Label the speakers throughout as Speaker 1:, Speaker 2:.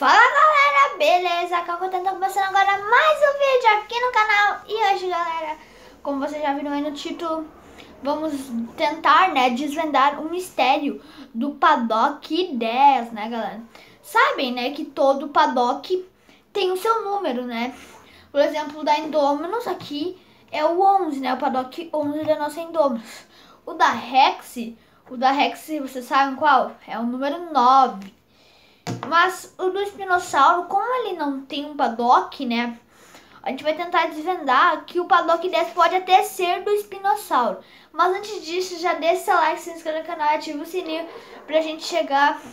Speaker 1: Fala galera, beleza? Aqui tá começando agora mais um vídeo aqui no canal. E hoje galera, como vocês já viram aí no título, vamos tentar, desvendar o mistério do Paddock 10, galera? Sabem, que todo Paddock tem o seu número, Por exemplo, o da Indominus aqui é o 11, o Paddock 11 da nossa Indominus. O da Rex, vocês sabem qual? É o número 9. Mas o do espinossauro, como ele não tem um paddock, a gente vai tentar desvendar que o paddock 10 pode até ser do espinossauro. Mas antes disso, já deixa seu like, se inscreva no canal e ativa o sininho pra gente chegar.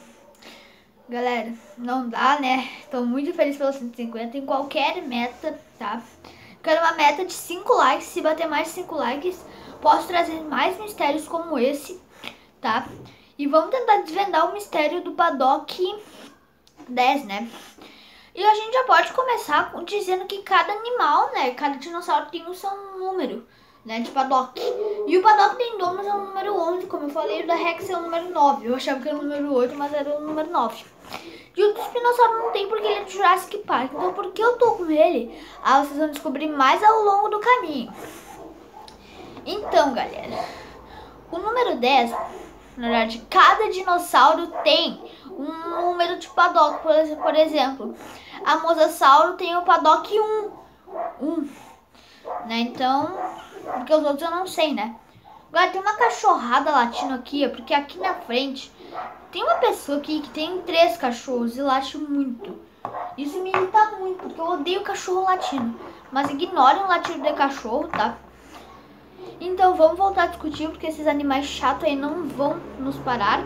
Speaker 1: Galera, não dá, Tô muito feliz pelos 150 em qualquer meta, tá? Quero uma meta de 5 likes. Se bater mais de 5 likes, posso trazer mais mistérios como esse, tá? E vamos tentar desvendar o mistério do Paddock 10, E a gente já pode começar dizendo que cada animal, cada dinossauro tem o seu número, de Paddock. E o Paddock da Indominus é o número 11, como eu falei, o da Rex é o número 9. Eu achava que era o número 8, mas era o número 9. E o do espinossauro não tem porque ele é do Jurassic Park. Então por que eu tô com ele? Vocês vão descobrir mais ao longo do caminho. Então, galera, o número 10... Na verdade, cada dinossauro tem um número de paddock. Por exemplo, a Mosasauro tem o paddock 1. Então, porque os outros eu não sei, Agora tem uma cachorrada latindo aqui, porque aqui na frente tem uma pessoa aqui que tem 3 cachorros e late muito. Isso me irrita muito, porque eu odeio cachorro latindo. Mas ignorem o latido de cachorro, tá? Então vamos voltar a discutir, porque esses animais chatos aí não vão nos parar.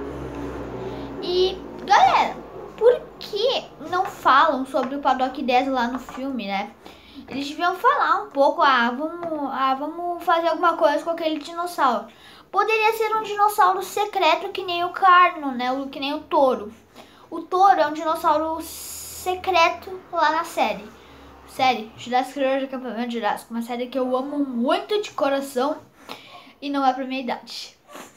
Speaker 1: E galera, por que não falam sobre o Paddock 10 lá no filme, Eles deviam falar um pouco, vamos fazer alguma coisa com aquele dinossauro. Poderia ser um dinossauro secreto que nem o Carno, que nem o touro. O touro é um dinossauro secreto lá na série. Jurassic World Acampamento Jurássico, uma série que eu amo muito de coração e não é pra minha idade.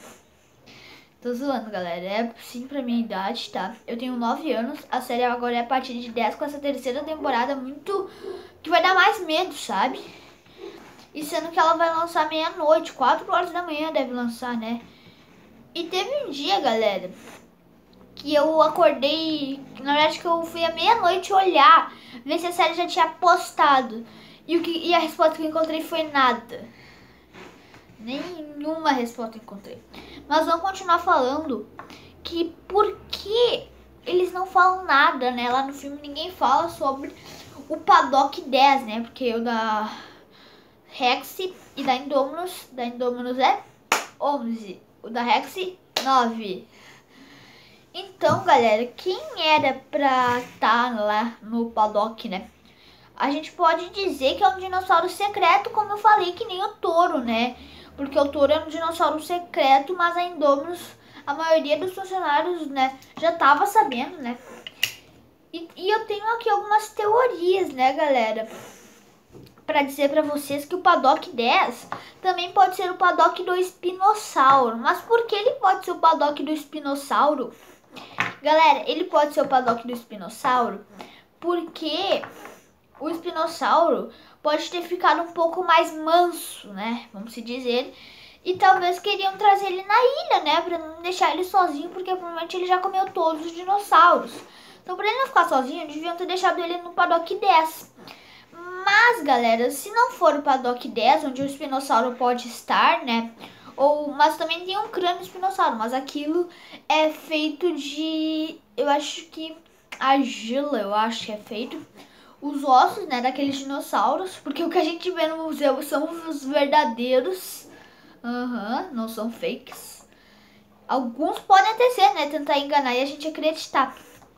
Speaker 1: Tô zoando, galera, é sim pra minha idade, tá? Eu tenho 9 anos, a série agora é a partir de 10 com essa terceira temporada muito... que vai dar mais medo, sabe? E sendo que ela vai lançar meia-noite, 4 horas da manhã deve lançar, E teve um dia, galera, que eu acordei, na verdade que eu fui à meia-noite olhar, ver se a série já tinha postado. E a resposta que eu encontrei foi nada. Nenhuma resposta eu encontrei. Mas vamos continuar falando que por que eles não falam nada, Lá no filme ninguém fala sobre o Paddock 10, Porque o da Rex e da Indominus é 11. O da Rex, 9. Então, galera, quem era pra estar lá no Paddock, A gente pode dizer que é um dinossauro secreto, como eu falei, que nem o touro, Porque o touro é um dinossauro secreto, mas a Indominus, a maioria dos funcionários, já tava sabendo, E eu tenho aqui algumas teorias, galera, pra dizer pra vocês que o Paddock 10 também pode ser o Paddock do espinossauro. Mas por que ele pode ser o Paddock do espinossauro? Galera, ele pode ser o Paddock do espinossauro porque o espinossauro pode ter ficado um pouco mais manso, vamos se dizer. E talvez queriam trazer ele na ilha, pra não deixar ele sozinho, porque provavelmente ele já comeu todos os dinossauros. Então, pra ele não ficar sozinho, deviam ter deixado ele no Paddock 10. Mas, galera, se não for o Paddock 10, onde o espinossauro pode estar, mas também tem um crânio espinossauro, mas aquilo é feito de, eu acho que argila, eu acho que é feito. Os ossos, daqueles dinossauros, porque o que a gente vê no museu são os verdadeiros, não são fakes. Alguns podem até ser, tentar enganar e a gente acreditar.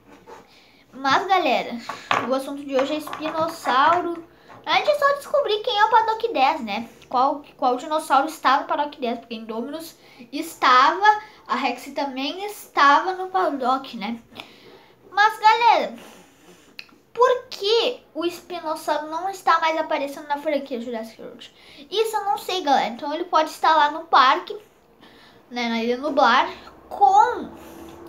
Speaker 1: Mas, galera, o assunto de hoje é espinossauro. A gente só descobrir quem é o Paddock 10, Qual dinossauro está no Paddock 10, porque Indominus estava, a Rex também estava no Paddock, Mas, galera, por que o espinossauro não está mais aparecendo na franquia Jurassic World? Isso eu não sei, galera. Então ele pode estar lá no parque, na Ilha Nublar, com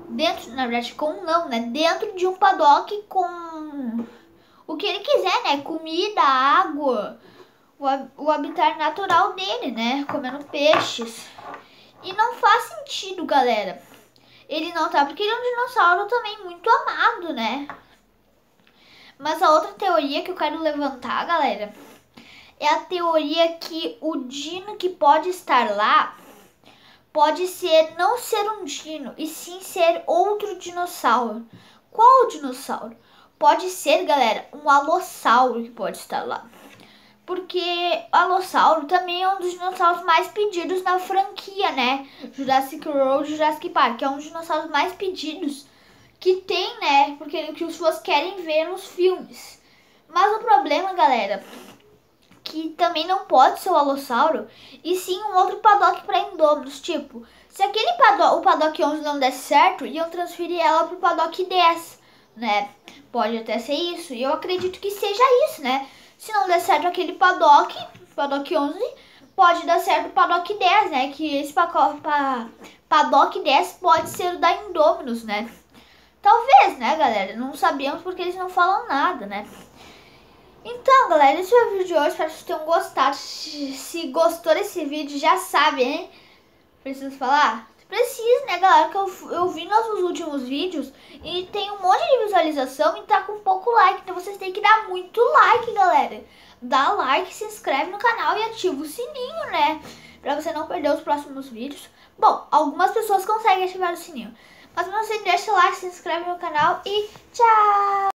Speaker 1: dentro, na verdade, com não, né? Dentro de um paddock com o que ele quiser, né? Comida, água, o habitat natural dele, né? Comendo peixes. E não faz sentido, galera. Ele não tá, porque ele é um dinossauro também muito amado, né? Mas a outra teoria que eu quero levantar, galera, é a teoria que o dino que pode estar lá pode ser não ser um dino, e sim ser outro dinossauro. Qual dinossauro? Pode ser, galera, um alossauro que pode estar lá. Porque o alossauro também é um dos dinossauros mais pedidos na franquia, né? Jurassic World e Jurassic Park, é um dos dinossauros mais pedidos que tem, né? Porque que os fãs querem ver nos filmes. Mas o problema, galera, que também não pode ser o alossauro, e sim um outro paddock para Indominus. Tipo, se aquele o paddock 11 não desse certo, iam transferir ela pro paddock 10, né? Pode até ser isso, e eu acredito que seja isso, né? Se não der certo aquele paddock 11, pode dar certo o paddock 10, né? Que esse paddock 10 pode ser o da Indominus, né? Talvez, né, galera? Não sabemos porque eles não falam nada, né? Então, galera, esse foi o vídeo de hoje. Espero que vocês tenham gostado. Se gostou desse vídeo, já sabe, hein? Preciso falar? Precisa, né, galera? Que eu vi nossos últimos vídeos e tem um monte de visualização e tá com pouco like. Então vocês têm que dar muito like, galera. Dá like, se inscreve no canal e ativa o sininho, né? Pra você não perder os próximos vídeos. Bom, algumas pessoas conseguem ativar o sininho. Mas não se deixa o like, se inscreve no canal e tchau!